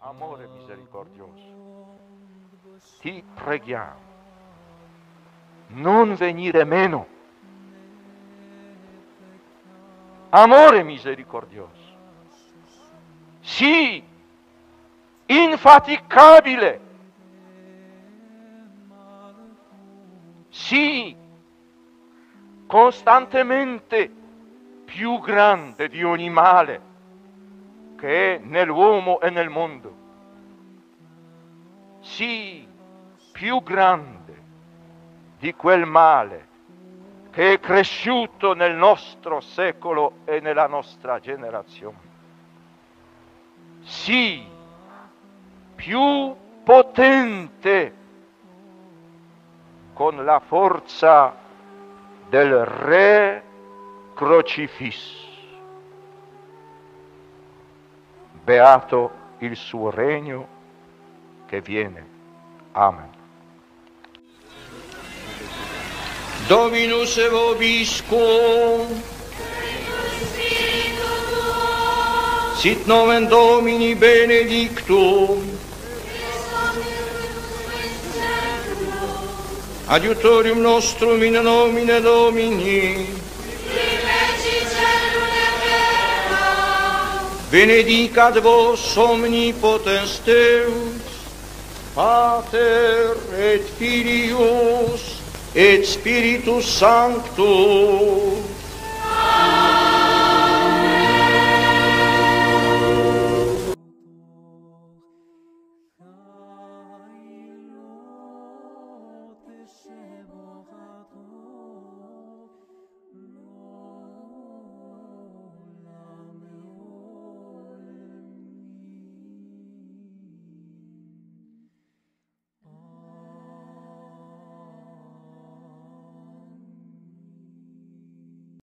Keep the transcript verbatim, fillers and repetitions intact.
Amore misericordioso, ti preghiamo, non venire meno. Amore misericordioso, sii infaticabile, sii costantemente più grande di ogni male che è nell'uomo e nel mondo. Sii più grande di quel male che è cresciuto nel nostro secolo e nella nostra generazione. Sii più potente con la forza del Re crocifisso. Beato il suo regno che viene. Amen. Dominus et vobiscum, sit nomen Domini benedictum, adiutorium nostrum in nomine Domini, benedicat vos omnipotens Deus, Pater et Filius et Spiritus Sanctus.